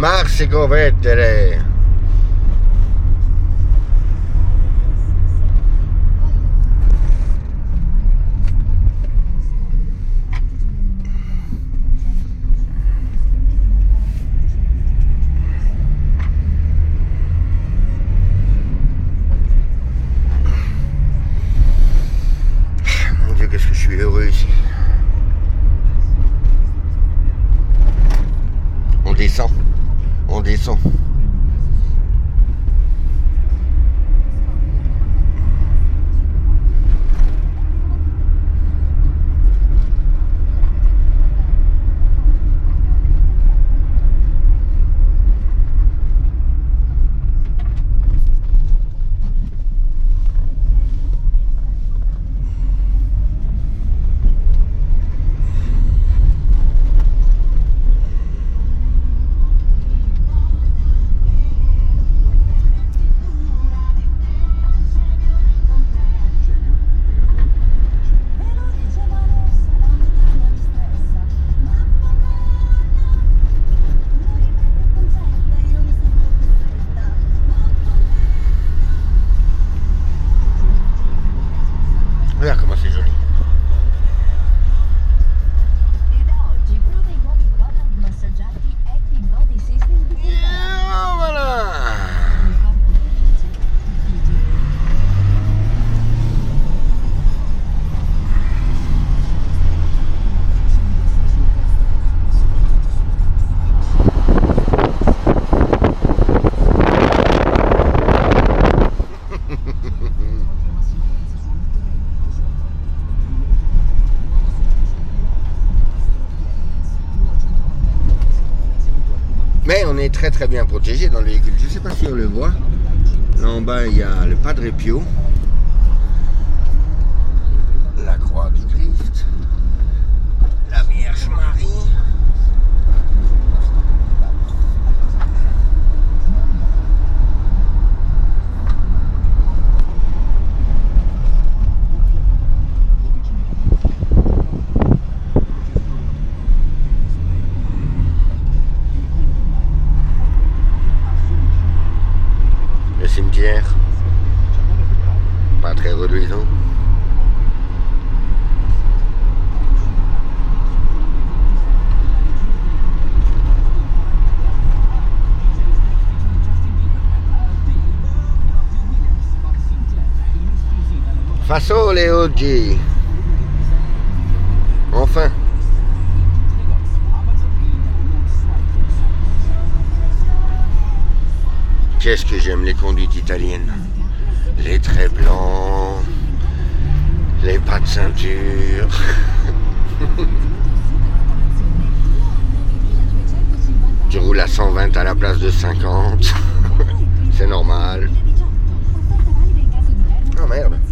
Marsico Vettere. Mon Dieu, qu'est-ce que je suis heureux ici. On descend. On descend. Regarde comment c'est joli. Voilà. Mais on est très bien protégé dans le véhicule. Je ne sais pas si on le voit. Là en bas il y a le Padre Pio, la croix du Christ, la Vierge Marie. Le cimetière, pas très reluisant. Fasole oggi. Enfin. Qu'est-ce que j'aime les conduites italiennes. Les traits blancs, les pas de ceinture. Tu roules à 120 à la place de 50. C'est normal. Oh merde.